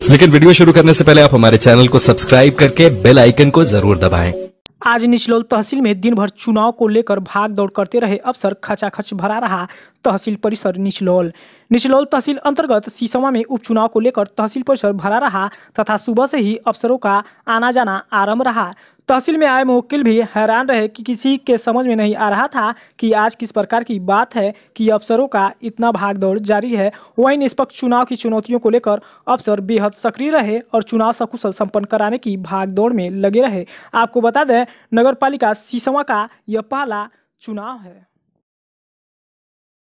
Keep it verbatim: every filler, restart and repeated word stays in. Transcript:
लेकिन वीडियो शुरू करने से पहले आप हमारे चैनल को सब्सक्राइब करके बेल आइकन को जरूर दबाएं। आज निचलौल तहसील में दिन भर चुनाव को लेकर भाग दौड़ करते रहे अफसर खचाखच भरा रहा तहसील परिसर निचलौल। निचलौल तहसील अंतर्गत सीसवा में उपचुनाव को लेकर तहसील परिसर भरा रहा तथा सुबह से ही अफसरों का आना जाना आरंभ रहा। तहसील में आए मुवक्किल भी हैरान रहे कि किसी के समझ में नहीं आ रहा था कि आज किस प्रकार की बात है कि अफसरों का इतना भागदौड़ जारी है। वहीं निष्पक्ष चुनाव की चुनौतियों को लेकर अफसर बेहद सक्रिय रहे और चुनाव सकुशल संपन्न कराने की भागदौड़ में लगे रहे। आपको बता दें, नगर पालिका सीसवा का यह पहला चुनाव है।